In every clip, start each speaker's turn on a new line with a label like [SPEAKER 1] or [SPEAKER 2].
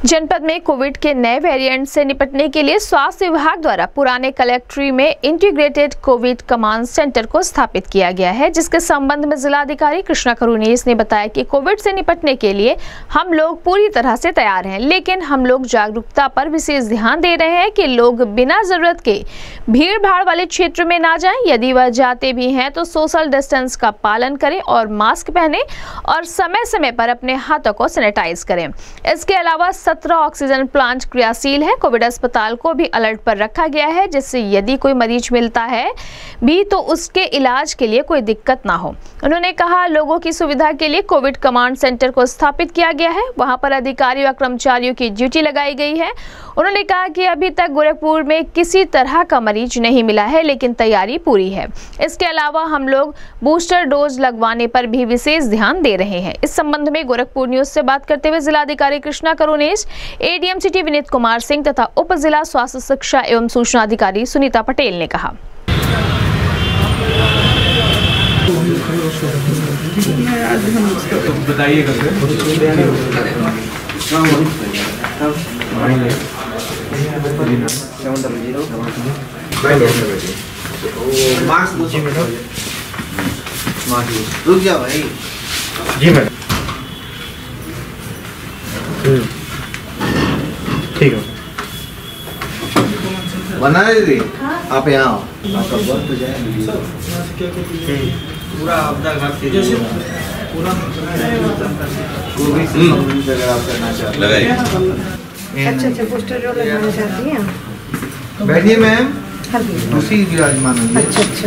[SPEAKER 1] जनपद में कोविड के नए वेरिएंट से निपटने के लिए स्वास्थ्य विभाग द्वारा पुराने कलेक्ट्री में इंटीग्रेटेड कोविड कमांड सेंटर को स्थापित किया गया है, जिसके संबंध में जिलाधिकारी कृष्णा करुणेश ने बताया कि कोविड से निपटने के लिए हम लोग पूरी तरह से तैयार हैं, लेकिन हम लोग जागरूकता पर विशेष ध्यान दे रहे हैं कि लोग बिना जरूरत के भीड़ भाड़ वाले क्षेत्र में ना जाएं। यदि वह जाते भी हैं तो सोशल डिस्टेंस का पालन करें और मास्क पहने और समय समय पर अपने हाथों को सैनिटाइज करें। इसके अलावा 17 ऑक्सीजन प्लांट क्रियाशील है। कोविड अस्पताल को भी अलर्ट पर रखा गया है, जिससे यदि कोई मरीज मिलता है भी तो उसके इलाज के लिए कोई दिक्कत ना हो। उन्होंने कहा, लोगों की सुविधा के लिए कोविड कमांड सेंटर को स्थापित किया गया है। वहां पर अधिकारियों और कर्मचारियों की ड्यूटी लगाई गई है। उन्होंने कहा कि अभी तक गोरखपुर में किसी तरह का मरीज नहीं मिला है, लेकिन तैयारी पूरी है। इसके अलावा हम लोग बूस्टर डोज लगवाने पर भी विशेष ध्यान दे रहे हैं। इस संबंध में गोरखपुर न्यूज से बात करते हुए जिलाधिकारी कृष्णा करुणेश, एडीएम सिटी विनीत कुमार सिंह तथा उप जिला स्वास्थ्य शिक्षा एवं सूचना अधिकारी सुनीता पटेल ने कहा।
[SPEAKER 2] रुक जाओ भाई।
[SPEAKER 3] जी मैडम, ठीक है।
[SPEAKER 2] बना रहे थे आप यहाँ आपका बहुत हो जाए पूरा आपदा घाट से जैसे पूरा अगर आप करना चाहते हैं।
[SPEAKER 4] अच्छा पोस्टर जो लगाना चाहती हैं।
[SPEAKER 2] बैठिए मैम, दूसरी विराजमान होंगे।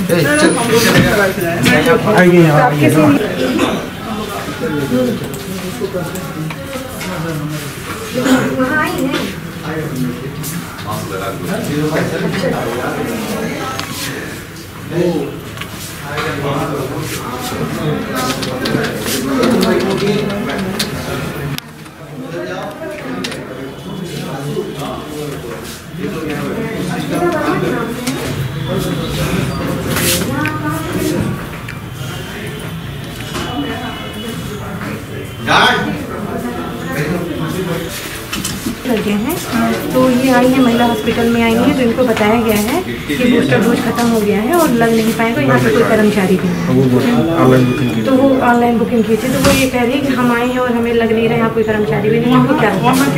[SPEAKER 4] लगे हैं तो ये आई है, महिला हॉस्पिटल में आई है, तो इनको बताया गया है कि बूस्टर डोज खत्म हो गया है और लग नहीं पाएगा। यहाँ पे कोई कर्मचारी भी नहीं, तो वो ऑनलाइन बुकिंग की थी, तो वो ये कह रही है कि हम आए हैं और हमें लग नहीं रहा है, यहाँ कोई कर्मचारी भी नहीं है। क्या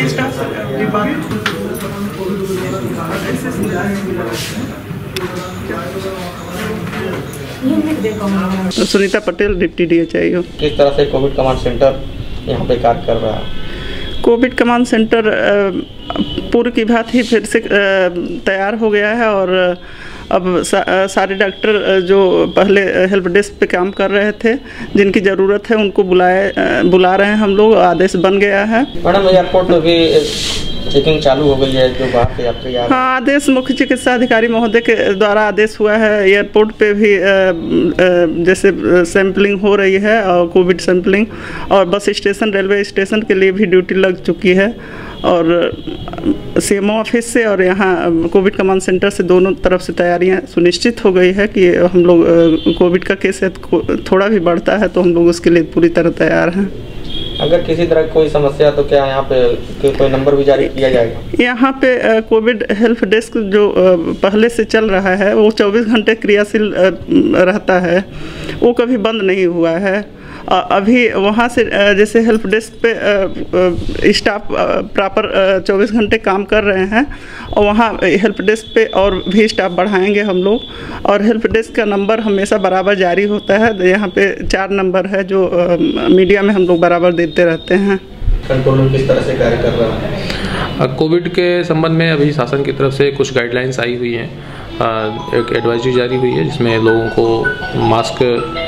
[SPEAKER 3] सुनीता पटेल, डिप्टी DHIO।
[SPEAKER 5] किस तरह से कोविड कमांड सेंटर यहाँ पे कार्य कर रहा है?
[SPEAKER 3] कोविड कमांड सेंटर पूर्व की बात ही फिर से तैयार हो गया है और अब सारे डॉक्टर जो पहले हेल्प डेस्क पे काम कर रहे थे, जिनकी ज़रूरत है उनको बुला रहे हैं हम लोग। आदेश बन गया है।
[SPEAKER 5] मैडम, एयरपोर्ट में भी चेकिंग चालू हो गई है जो बाहर से यात्री आ रहे हैं।
[SPEAKER 3] हाँ, आदेश मुख्य चिकित्सा अधिकारी महोदय के द्वारा आदेश हुआ है। एयरपोर्ट पे भी जैसे सैंपलिंग हो रही है और कोविड सैंपलिंग, और बस स्टेशन, रेलवे स्टेशन के लिए भी ड्यूटी लग चुकी है। और CMO ऑफिस से और यहाँ कोविड कमांड सेंटर से दोनों तरफ से तैयारियाँ सुनिश्चित हो गई है कि हम लोग कोविड का केस थोड़ा भी बढ़ता है तो हम लोग उसके लिए पूरी तरह तैयार हैं।
[SPEAKER 5] अगर किसी तरह कोई समस्या तो क्या यहाँ पे कोई नंबर भी जारी किया जाएगा? यहाँ
[SPEAKER 3] पे कोविड हेल्प डेस्क जो पहले से चल रहा है वो 24 घंटे क्रियाशील रहता है, वो कभी बंद नहीं हुआ है। अभी वहाँ से जैसे हेल्प डेस्क पे स्टाफ प्रॉपर 24 घंटे काम कर रहे हैं और वहाँ हेल्प डेस्क पे और भी स्टाफ बढ़ाएंगे हम लोग। और हेल्प डेस्क का नंबर हमेशा बराबर जारी होता है। यहाँ पे 4 नंबर है जो मीडिया में हम लोग बराबर देते रहते हैं।
[SPEAKER 5] कंट्रोल रूम किस तरह से कार्य कर रहा है?
[SPEAKER 6] कोविड के संबंध में अभी शासन की तरफ से कुछ गाइडलाइंस आई हुई हैं। एक एडवाइजरी जारी हुई है जिसमें लोगों को मास्क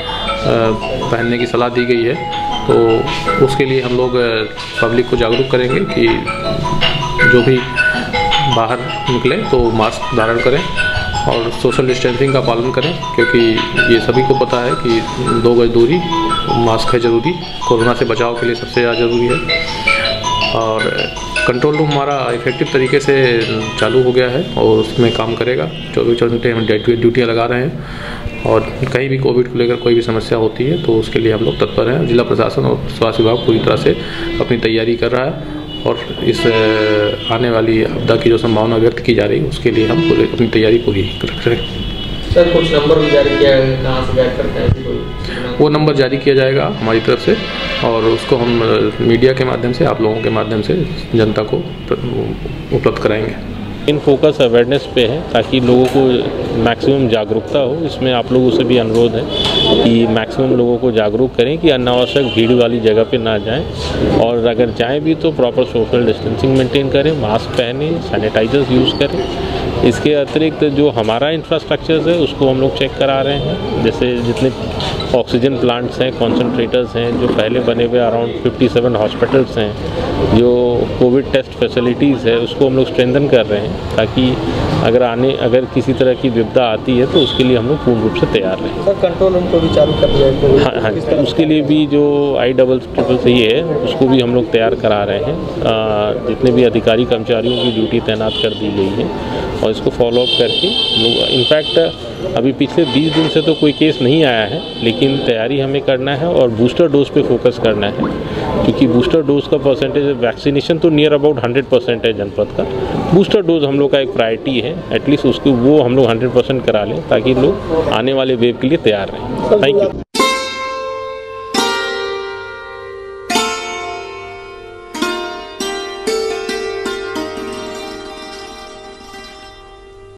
[SPEAKER 6] पहनने की सलाह दी गई है। तो उसके लिए हम लोग पब्लिक को जागरूक करेंगे कि जो भी बाहर निकले तो मास्क धारण करें और सोशल डिस्टेंसिंग का पालन करें, क्योंकि ये सभी को पता है कि 2 गज दूरी, मास्क है ज़रूरी, कोरोना से बचाव के लिए सबसे ज़्यादा ज़रूरी है। और कंट्रोल रूम हमारा इफेक्टिव तरीके से चालू हो गया है और उसमें काम करेगा। 24 घंटे हम ड्यूटियाँ लगा रहे हैं और कहीं भी कोविड को लेकर कोई भी समस्या होती है तो उसके लिए हम लोग तत्पर हैं। जिला प्रशासन और स्वास्थ्य विभाग पूरी तरह से अपनी तैयारी कर रहा है और इस आने वाली आपदा की जो संभावना व्यक्त की जा रही है उसके लिए हम पूरे अपनी तैयारी पूरी रख रहे हैं।
[SPEAKER 5] सर कुछ नंबर भी जारी किया है, कहाँ से गाइड करते हैं?
[SPEAKER 6] वो नंबर जारी किया जाएगा हमारी तरफ से और उसको हम मीडिया के माध्यम से, आप लोगों के माध्यम से जनता को उपलब्ध कराएंगे।
[SPEAKER 7] इन फोकस अवेयरनेस पे है ताकि लोगों को मैक्सिमम जागरूकता हो। इसमें आप लोगों से भी अनुरोध है कि मैक्सिमम लोगों को जागरूक करें कि अनावश्यक भीड़ वाली जगह पे ना जाएं और अगर जाएं भी तो प्रॉपर सोशल डिस्टेंसिंग मेंटेन करें, मास्क पहने, सैनिटाइजर्स यूज़ करें। इसके अतिरिक्त जो हमारा इंफ्रास्ट्रक्चर है उसको हम लोग चेक करा रहे हैं, जैसे जितने ऑक्सीजन प्लांट्स हैं, कॉन्सनट्रेटर्स हैं जो पहले बने हुए अराउंड 57 हॉस्पिटल्स हैं, जो कोविड टेस्ट फैसिलिटीज़ है उसको हम लोग स्ट्रेंथन कर रहे हैं ताकि अगर किसी तरह की विपदा आती है तो उसके लिए हम लोग पूर्ण रूप से तैयार रहें।
[SPEAKER 5] सर कंट्रोल रूम को भी चालू कर दिया है?
[SPEAKER 7] हाँ, उसके लिए भी जो ICCC है उसको भी हम लोग तैयार करा रहे हैं। जितने भी अधिकारी कर्मचारियों की ड्यूटी तैनात कर दी गई है और इसको फॉलोअप करके लोग, इनफैक्ट अभी पिछले 20 दिन से तो कोई केस नहीं आया है, लेकिन तैयारी हमें करना है और बूस्टर डोज पे फोकस करना है क्योंकि बूस्टर डोज का परसेंटेज, वैक्सीनेशन तो नियर अबाउट 100% है जनपद का, बूस्टर डोज हम लोग का एक प्रायोरिटी है। एटलीस्ट उसको वो हम लोग 100% करा लें ताकि लोग आने वाले वेव के लिए तैयार रहें। Thank you.